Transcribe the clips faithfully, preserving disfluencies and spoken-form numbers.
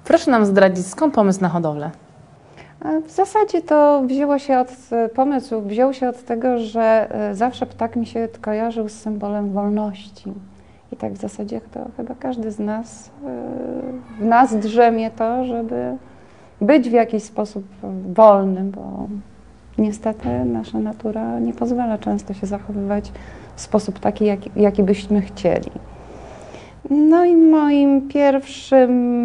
Proszę nam zdradzić, skąd pomysł na hodowlę? W zasadzie to wzięło się od, pomysł wziął się od tego, że zawsze ptak mi się kojarzył z symbolem wolności. I tak w zasadzie to chyba każdy z nas, w nas drzemie to, żeby być w jakiś sposób wolnym, bo niestety nasza natura nie pozwala często się zachowywać w sposób taki, jaki, jaki byśmy chcieli. No i moim pierwszym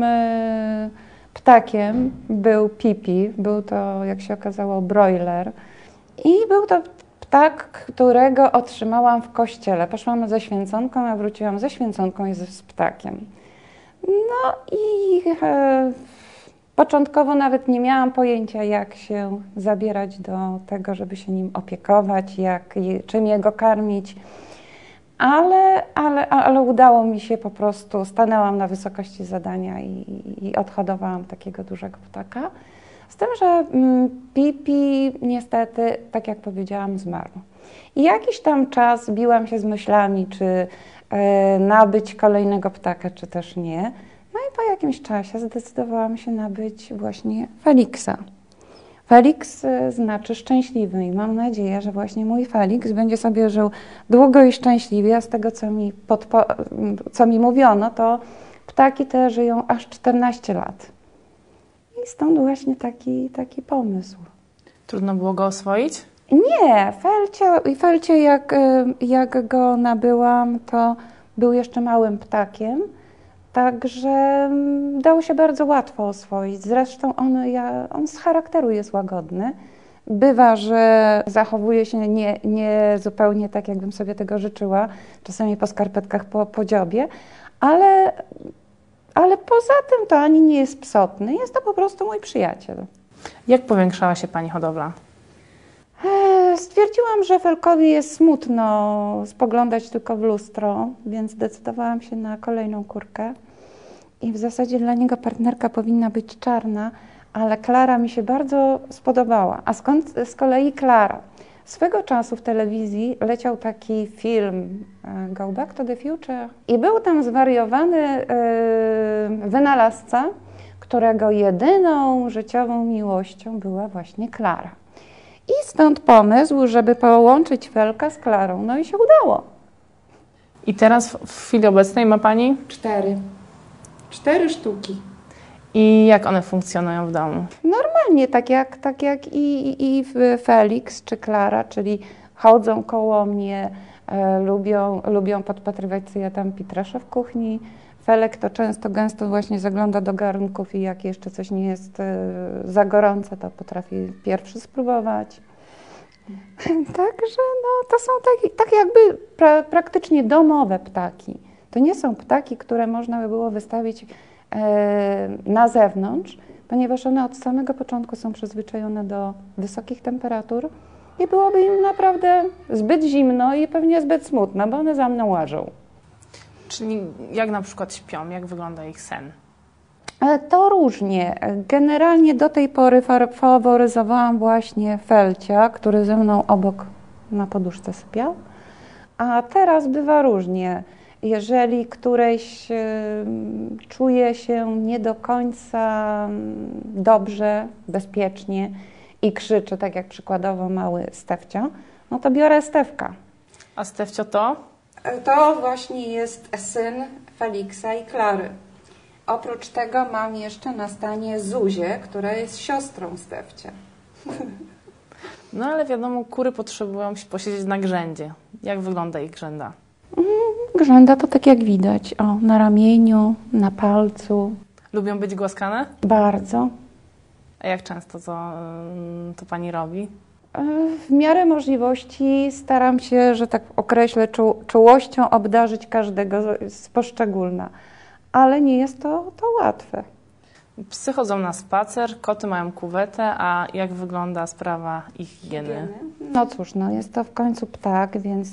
ptakiem był Pipi. Był to, jak się okazało, broiler. I był to ptak, którego otrzymałam w kościele. Poszłam ze święconką, a wróciłam ze święconką i z ptakiem. No i e, początkowo nawet nie miałam pojęcia, jak się zabierać do tego, żeby się nim opiekować, jak, czym jego karmić. Ale, ale, ale udało mi się po prostu, stanęłam na wysokości zadania i, i odhodowałam takiego dużego ptaka. Z tym, że mm, Pipi niestety, tak jak powiedziałam, zmarł. I jakiś tam czas biłam się z myślami, czy e, nabyć kolejnego ptaka, czy też nie. No i po jakimś czasie zdecydowałam się nabyć właśnie Feliksa. Felix znaczy szczęśliwy i mam nadzieję, że właśnie mój Felix będzie sobie żył długo i szczęśliwie. A z tego, co mi, podpo, co mi mówiono, to ptaki te żyją aż czternaście lat. I stąd właśnie taki, taki pomysł. Trudno było go oswoić? Nie, Felcie, Felcie jak, jak go nabyłam, to był jeszcze małym ptakiem. Także dał się bardzo łatwo oswoić. Zresztą on, ja, on z charakteru jest łagodny. Bywa, że zachowuje się nie, nie zupełnie tak, jakbym sobie tego życzyła. Czasami po skarpetkach po, po dziobie. Ale, ale poza tym to ani nie jest psotny. Jest to po prostu mój przyjaciel. Jak powiększała się Pani hodowla? Stwierdziłam, że Felkowi jest smutno spoglądać tylko w lustro, więc zdecydowałam się na kolejną kurkę. I w zasadzie dla niego partnerka powinna być czarna, ale Klara mi się bardzo spodobała. A skąd z kolei Klara? Swego czasu w telewizji leciał taki film Go Back to the Future i był tam zwariowany yy, wynalazca, którego jedyną życiową miłością była właśnie Klara. I stąd pomysł, żeby połączyć Felka z Klarą. No i się udało. I teraz w chwili obecnej ma Pani? Cztery. Cztery sztuki. I jak one funkcjonują w domu? Normalnie, tak jak, tak jak i, i Felix czy Klara, czyli chodzą koło mnie, e, lubią, lubią podpatrywać, co ja tam pitreszę w kuchni. Felek to często, gęsto właśnie zagląda do garnków i jak jeszcze coś nie jest e, za gorące, to potrafi pierwszy spróbować. Także no, to są takie, tak jakby pra, praktycznie domowe ptaki. To nie są ptaki, które można by było wystawić e, na zewnątrz, ponieważ one od samego początku są przyzwyczajone do wysokich temperatur i byłoby im naprawdę zbyt zimno i pewnie zbyt smutno, bo one za mną łażą. Czyli jak na przykład śpią? Jak wygląda ich sen? To różnie. Generalnie do tej pory faworyzowałam właśnie Felcia, który ze mną obok na poduszce sypiał, a teraz bywa różnie. Jeżeli któreś czuje się nie do końca dobrze, bezpiecznie i krzyczy, tak jak przykładowo mały Stefcio, no to biorę Stefka. A Stefcio to? To właśnie jest syn Feliksa i Klary. Oprócz tego mam jeszcze na stanie Zuzię, która jest siostrą Stefcia. No ale wiadomo, kury potrzebują się posiedzieć na grzędzie. Jak wygląda ich grzęda? Grzęda to tak jak widać, o, na ramieniu, na palcu. Lubią być głaskane? Bardzo. A jak często to, to Pani robi? W miarę możliwości staram się, że tak określę, czu, czułością obdarzyć każdego z poszczególna. Ale nie jest to, to łatwe. Psy chodzą na spacer, koty mają kuwetę, a jak wygląda sprawa ich higieny? No cóż, no jest to w końcu ptak, więc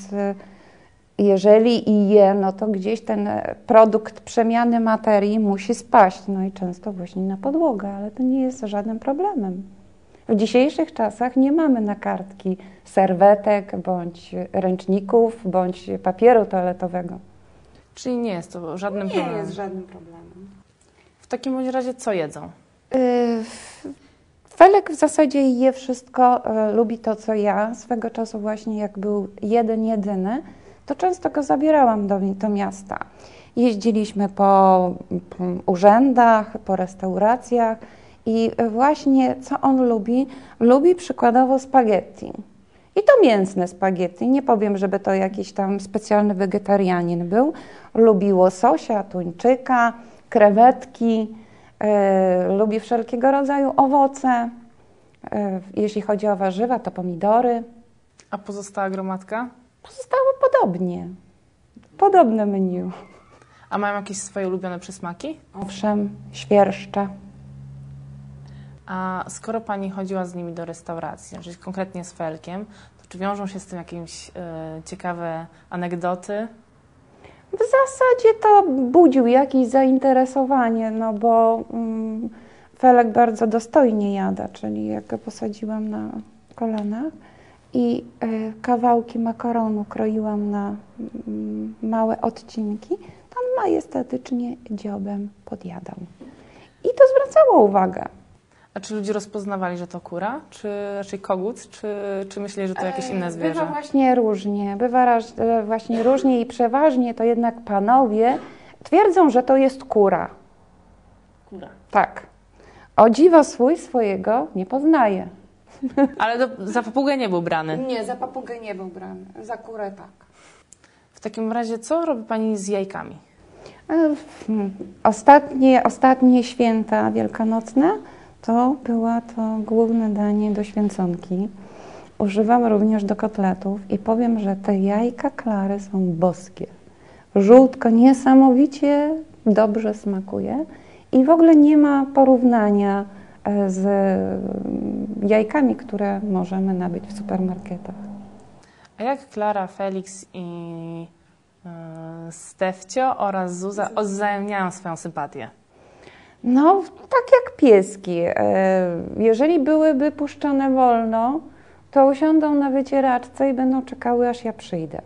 jeżeli i je, no to gdzieś ten produkt przemiany materii musi spaść. No i często właśnie na podłogę, ale to nie jest żadnym problemem. W dzisiejszych czasach nie mamy na kartki serwetek, bądź ręczników, bądź papieru toaletowego. Czyli nie jest to żadnym nie problemem? Nie jest żadnym problemem. W takim bądź razie co jedzą? Y, Felek w zasadzie je wszystko, y, lubi to, co ja. Swego czasu właśnie jak był jeden, jedyny, to często go zabierałam do, do miasta. Jeździliśmy po, po urzędach, po restauracjach i właśnie co on lubi? Lubi przykładowo spaghetti. I to mięsne spaghetti. Nie powiem, żeby to jakiś tam specjalny wegetarianin był. Lubi łososia, tuńczyka, krewetki. Yy, lubi wszelkiego rodzaju owoce. Yy, jeśli chodzi o warzywa, to pomidory. A pozostała gromadka? Pozostało podobnie. Podobne menu. A mają jakieś swoje ulubione przysmaki? Owszem, świerszcza. A skoro Pani chodziła z nimi do restauracji, czyli konkretnie z Felkiem, to czy wiążą się z tym jakieś y, ciekawe anegdoty? W zasadzie to budził jakieś zainteresowanie, no bo mm, Felek bardzo dostojnie jada, czyli jak go posadziłam na kolanach i y, kawałki makaronu kroiłam na mm, małe odcinki, to on majestatycznie dziobem podjadał. I to zwracało uwagę. A czy ludzie rozpoznawali, że to kura, czy raczej kogut, czy, czy myśleli, że to jakieś inne zwierzę? Bywa właśnie różnie, bywa raż, właśnie różnie i przeważnie to jednak panowie twierdzą, że to jest kura. Kura. Tak. O dziwo swój swojego nie poznaje. Ale do, za papugę nie był brany. Nie, za papugę nie był brany, za kurę tak. W takim razie co robi Pani z jajkami? Ostatnie, ostatnie święta wielkanocne to była to główne danie do święconki. Używam również do kotletów i powiem, że te jajka Klary są boskie. Żółtko niesamowicie dobrze smakuje i w ogóle nie ma porównania z jajkami, które możemy nabyć w supermarketach. A jak Klara, Felix i yy, Stefcio oraz Zuza odwzajemniają swoją sympatię? No, tak jak pieski. Jeżeli byłyby puszczone wolno, to usiądą na wycieraczce i będą czekały, aż ja przyjdę.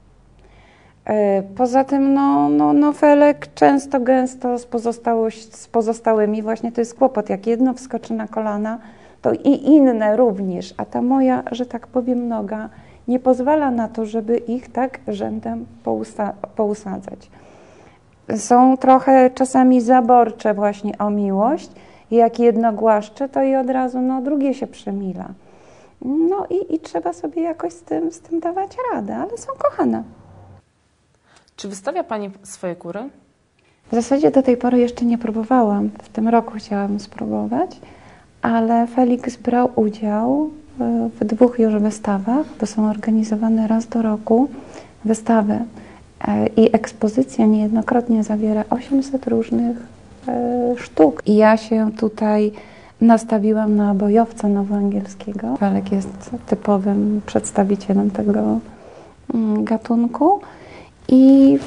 Poza tym, no, no, no Felek często, gęsto z, z pozostałymi, właśnie to jest kłopot, jak jedno wskoczy na kolana, to i inne również, a ta moja, że tak powiem, noga nie pozwala na to, żeby ich tak rzędem pousa pousadzać. Są trochę czasami zaborcze właśnie o miłość i jak jedno głaszcze, to i od razu no, drugie się przemila. No i, i trzeba sobie jakoś z tym, z tym dawać radę, ale są kochane. Czy wystawia Pani swoje kury? W zasadzie do tej pory jeszcze nie próbowałam. W tym roku chciałam spróbować, ale Felix brał udział w dwóch już wystawach. To są organizowane raz do roku wystawy. I ekspozycja niejednokrotnie zawiera osiemset różnych e, sztuk. I ja się tutaj nastawiłam na bojowca nowoangielskiego. Felek jest typowym przedstawicielem tego mm, gatunku. I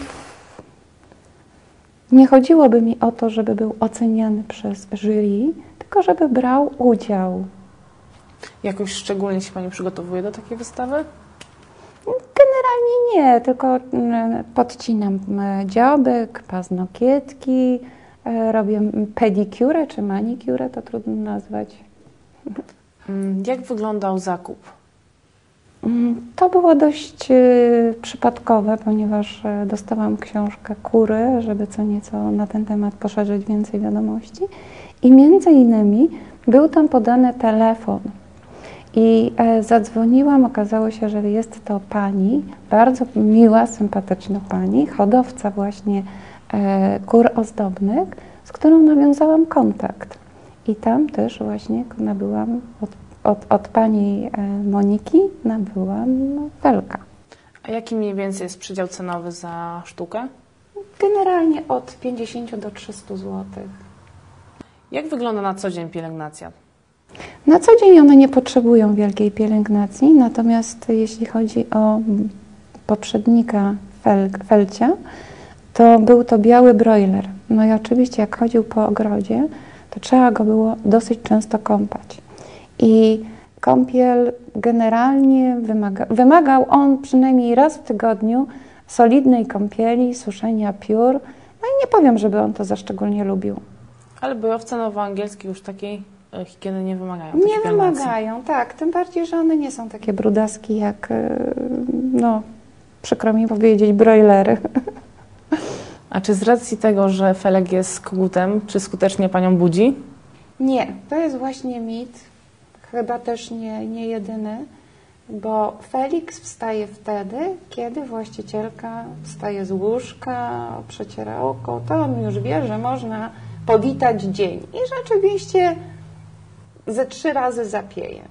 nie chodziłoby mi o to, żeby był oceniany przez jury, tylko żeby brał udział. Jakoś szczególnie się Pani przygotowuje do takiej wystawy? Generalnie nie, tylko podcinam dziobek, paznokietki, robię pedikurę czy manikurę, to trudno nazwać. Jak wyglądał zakup? To było dość przypadkowe, ponieważ dostałam książkę Kury, żeby co nieco na ten temat poszerzyć więcej wiadomości. I między innymi był tam podany telefon. I e, zadzwoniłam, okazało się, że jest to pani, bardzo miła, sympatyczna pani, hodowca właśnie e, kur ozdobnych, z którą nawiązałam kontakt. I tam też właśnie nabyłam od, od, od pani e, Moniki, nabyłam Felka. A jaki mniej więcej jest przydział cenowy za sztukę? Generalnie od pięćdziesięciu do trzystu złotych. Jak wygląda na co dzień pielęgnacja? Na co dzień one nie potrzebują wielkiej pielęgnacji, natomiast jeśli chodzi o poprzednika fel, Felcia, to był to biały broiler. No i oczywiście jak chodził po ogrodzie, to trzeba go było dosyć często kąpać. I kąpiel generalnie wymaga, wymagał on przynajmniej raz w tygodniu solidnej kąpieli, suszenia piór. No i nie powiem, żeby on to za szczególnie lubił. Ale bojowce nowoangielskie już takiej e, higieny nie wymagają. Nie takiej pielęgnacji. wymagają, tak. Tym bardziej, że one nie są takie brudaski jak, e, no, przykro mi powiedzieć, broilery. A czy z racji tego, że Felek jest kogutem, czy skutecznie Panią budzi? Nie, to jest właśnie mit, chyba też nie, nie jedyny, bo Felix wstaje wtedy, kiedy właścicielka wstaje z łóżka, przeciera oko, to on już wie, że można powitać dzień. I rzeczywiście ze trzy razy zapieje.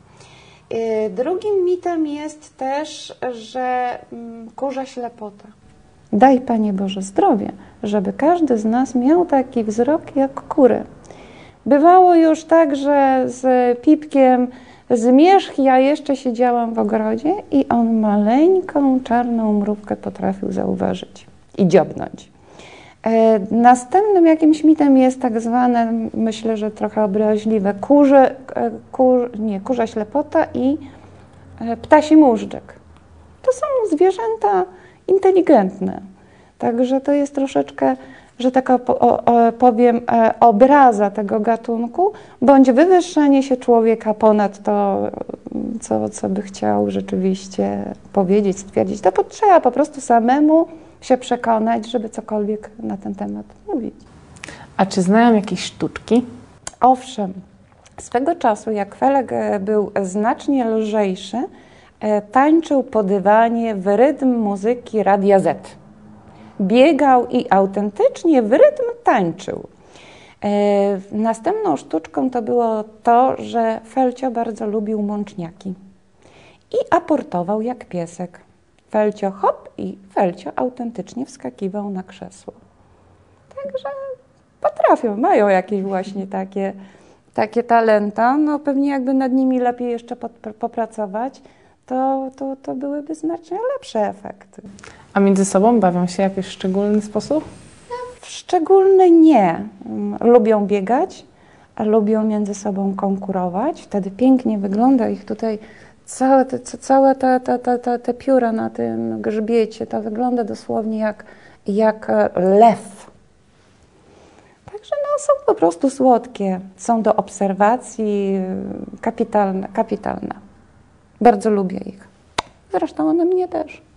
Drugim mitem jest też, że kurza ślepota. Daj Panie Boże zdrowie, żeby każdy z nas miał taki wzrok jak kury. Bywało już tak, że z Pipkiem zmierzch ja jeszcze siedziałam w ogrodzie i on maleńką czarną mrówkę potrafił zauważyć i dziobnąć. E, następnym jakimś mitem jest tak zwane, myślę, że trochę obraźliwe, kurze, kur, nie, kurza ślepota i e, ptasi móżdżek. To są zwierzęta inteligentne, także to jest troszeczkę, że tak powiem, obraza tego gatunku, bądź wywyższanie się człowieka ponad to, co, co by chciał rzeczywiście powiedzieć, stwierdzić. To trzeba po prostu samemu się przekonać, żeby cokolwiek na ten temat mówić. A czy znają jakieś sztuczki? Owszem. Swego czasu, jak Felek był znacznie lżejszy, tańczył po dywanie w rytm muzyki Radia Z. Biegał i autentycznie w rytm tańczył. E, następną sztuczką to było to, że Felcio bardzo lubił mączniaki i aportował jak piesek. Felcio hop i Felcio autentycznie wskakiwał na krzesło. Także potrafią, mają jakieś właśnie takie, takie talenta. No pewnie jakby nad nimi lepiej jeszcze pod, popracować, to, to, to byłyby znacznie lepsze efekty. A między sobą bawią się w jakiś szczególny sposób? W szczególny nie. Lubią biegać, a lubią między sobą konkurować. Wtedy pięknie wygląda ich tutaj całe te, całe te, te, te, te, te pióra na tym grzbiecie. To wygląda dosłownie jak, jak lew. Także no, są po prostu słodkie. Są do obserwacji, kapitalne, kapitalne. Bardzo lubię ich. Zresztą one mnie też.